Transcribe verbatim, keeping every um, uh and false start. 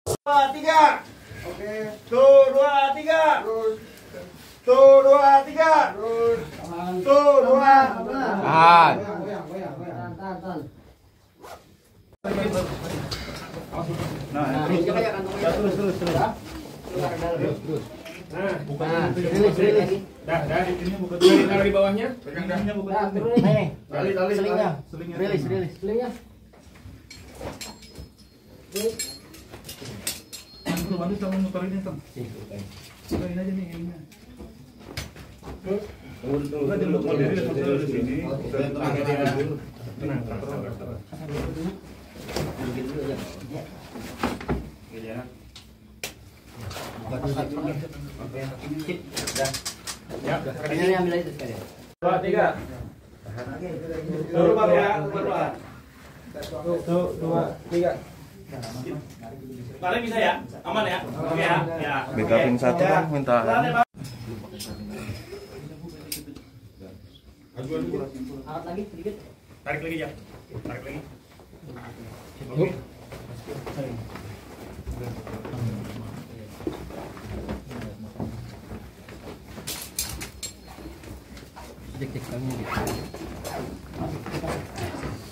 Dua, tiga. Oke. Tuh, dua, tiga. Terus. Tuh, dua, tiga. Terus. Tuh, dua. Tahan. Goyang, goyang, goyang. Tahan, tahan. Nah, terus, terus, terus, terus. Nah, nah, rilis, rilis. Dah, dah, di sini buka dulu. Taruh di bawahnya. Pegang dah. Buka Nah, dulu. turun nih. Nih, Tali, tali, selingnya. selingnya. Rilis, rilis. Selingnya. Bantu, bantu sama muter ini, Tong. Muterin aja nih ininya. Udah dulu model di sini. Tenang aja. Tenang, tenang, tenang. Bikin dulu aja. Gitu ya. Oke. Sip. Dah. Ya, Ini ambil aja sekalian. dua, tiga. Tuh, Pak ya, dua. Tuh, dua, tiga. Tarik bisa ya? Aman ya? Oke ya? Ya. Backupin satu Ya. Bang, minta. Angkat lagi sedikit. Tarik lagi ya. Tarik lagi. Oke. Cek cek kami gitu.